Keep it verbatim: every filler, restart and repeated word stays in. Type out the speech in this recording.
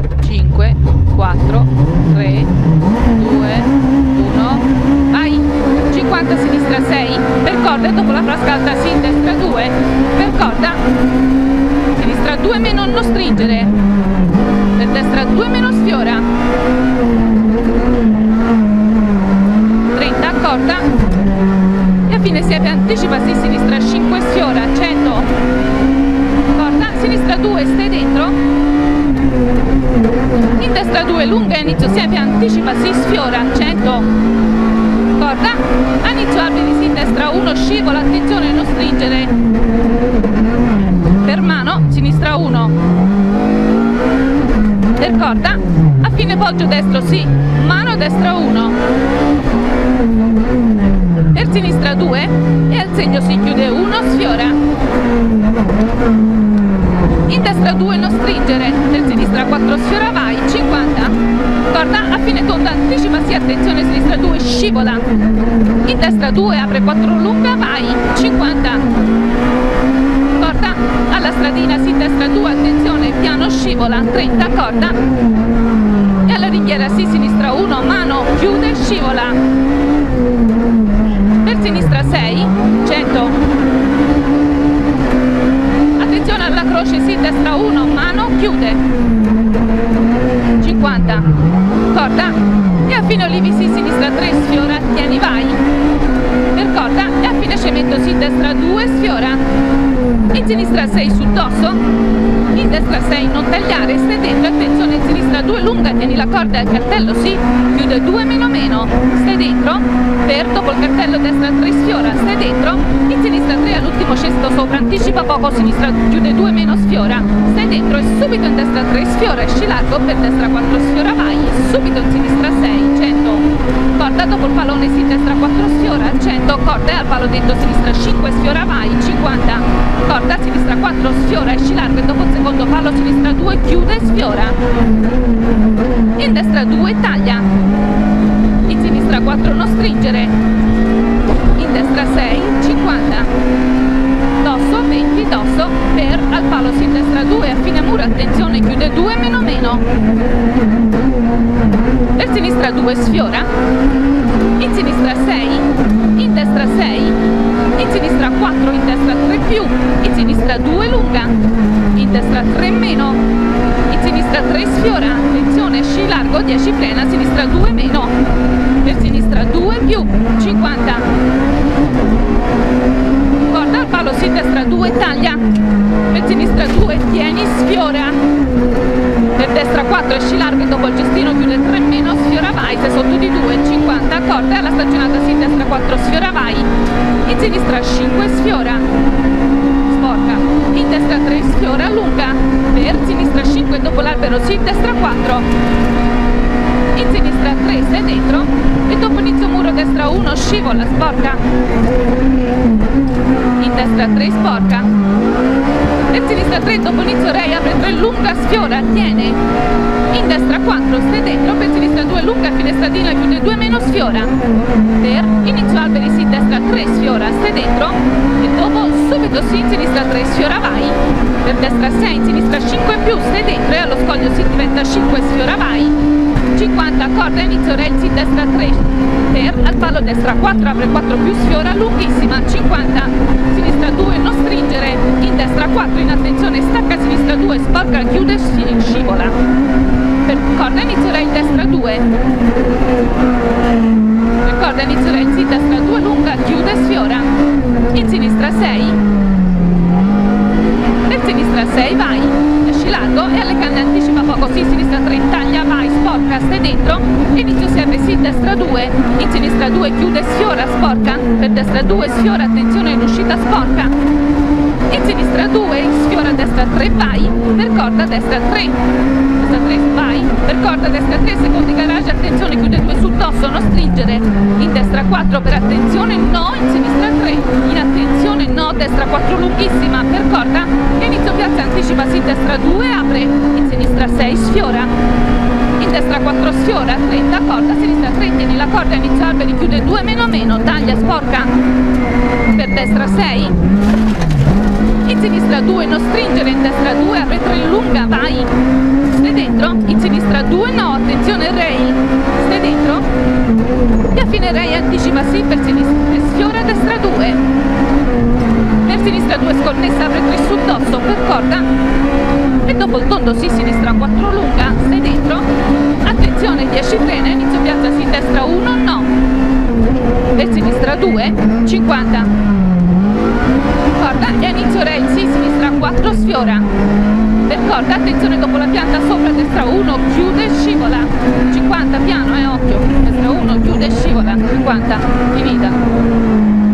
cinque, quattro, tre, due, uno, vai, cinquanta sinistra sei, per corda e dopo la frasca alta sì, destra due, per corda, sinistra due meno non stringere, per destra due meno sfiora, trenta corda e a fine siepe anticipa sì, sinistra cinque sfiora, cento, corda, sinistra due, stai dentro, in destra due lunga, inizio siepe anticipa sì, sfiora, cento, corda, inizio alberi sì, destra uno, scivola, attenzione non stringere, per mano, sinistra uno, per corda, a fine poggio destro sì, mano destra uno, per sinistra due e al segno si chiude uno, sfiora, in destra due non stringere, per sinistra quattro sfiora, vai, cinquanta, corda, a fine tonda anticipa sì, attenzione sinistra due, scivola, in destra due apre quattro lunga, vai, cinquanta, corda, alla stradina sì, destra due, attenzione, piano scivola, trenta, corda, e alla ringhiera sì, sinistra uno, mano, chiude, scivola, per sinistra sei, cento, attenzione alla croce sì, destra uno, mano, chiude, cinquanta, corda, e a fine olivi sì, sinistra tre, sfiora, tieni, vai, per corda, e a fine cemento sì, destra due, sfiora, in sinistra sei sul dosso, in destra sei non tagliare, stai dentro, attenzione in sinistra due lunga, tieni la corda e il cartello sì, chiude due meno meno, stai dentro, per dopo il cartello destra tre sfiora, stai dentro, in sinistra tre all'ultimo cesto sopra, anticipa poco, sinistra chiude due meno sfiora, stai dentro e subito in destra tre sfiora, esci largo, per destra quattro sfiora, vai, subito in sinistra sei, cento, corda dopo il pallone sì, destra quattro sfiora, cento, corda e al palo dentro sinistra cinque sfiora, vai, cinquanta, corda, sinistra quattro sfiora, esci largo e dopo il secondo palo sinistra due, chiude, sfiora, in destra due, taglia, in sinistra quattro non stringere, in destra sei, cinquanta, dosso, venti, dosso, per al palo sì, destra due, a fine muro, attenzione, chiude due meno meno, per sinistra due, sfiora, in sinistra sei, in destra sei, in sinistra quattro, in destra tre più, in sinistra due lunga, in destra tre meno, in sinistra tre sfiora, attenzione, esci largo, dieci frena, sinistra due meno, per sinistra due più, cinquanta, corda al palo sì, destra due, taglia, per sinistra due, tieni, sfiora, per destra quattro, esci largo e dopo il gestino chiude tre meno, sfiora, vai, sei sotto di due, cinquanta, corda alla stagionata sì, destra quattro, sfiora, vai, in sinistra cinque, sfiora, sporca, in destra tre, sfiora, lunga, per sinistra cinque, dopo l'albero sì, destra quattro, in sinistra tre, stai dentro, e dopo inizio muro destra uno, scivola, sporca, in destra tre, sporca, per sinistra tre, dopo inizio rei, apre tre, lunga, sfiora, tiene, in destra quattro, stai dentro, per sinistra due, lunga, finestradina, chiude due meno, sfiora, per inizio alberi sì, destra tre, sfiora, stai dentro, e dopo subito sì, in sinistra tre, sfiora, vai, per destra sei, in sinistra cinque più, stai dentro, e allo scoglio sì, diventa cinque, sfiora, vai, cinquanta, corda, inizio rei sì, destra tre, per al palo destra quattro, apre quattro più, sfiora, lunghissima, cinquanta, sinistra due, non stringere, in destra quattro, in attenzione, stacca, sinistra due, sporca, chiude, scivola, per corda, inizio rei, destra due, per corda, inizio rei sì, destra due, lunga, chiude, sfiora, in sinistra sei, per sinistra sei, vai, esci largo e alle canne anticipa poco, sì, sinistra tre, taglia, vai, sporca, stai dentro, inizio siepe, sì, destra due, in sinistra due, chiude, sfiora, sporca, per destra due, sfiora, attenzione in uscita, sporca, in sinistra due, sfiora, destra tre, vai, per corda, destra tre, destra tre, vai, per corda, destra tre, secondi garage, attenzione, chiude due sul dosso, non stringere, in destra quattro, per attenzione, no, in sinistra tre, in attenzione, no, destra quattro, lunghissima, per corda, e inizio piazza, anticipa, sì, destra due, apre, in sinistra sei, sfiora, in destra quattro, sfiora, trenta, corda, sinistra tre, tieni la corda, inizio alberi, chiude due meno meno, taglia, sporca, per destra sei, in sinistra due, non stringere, in destra due, apre tre, lunga, vai, stai dentro, in destra due, no, attenzione rail, stai dentro, e a fine rail anticipa sì per sinistra, sfiora destra due, per sinistra due sconnessa, apre tre sul dosso, per corda, e dopo il tondo sì, sinistra quattro lunga, stai dentro, attenzione dieci frena, inizio piazza sì, destra uno, no, per sinistra due, cinquanta, corda, e inizio rail sì, sinistra quattro, sfiora, per corda, attenzione dopo la pianta sopra, destra uno, chiude, scivola, cinquanta, piano, eh, occhio, destra uno, chiude, scivola, cinquanta, finita.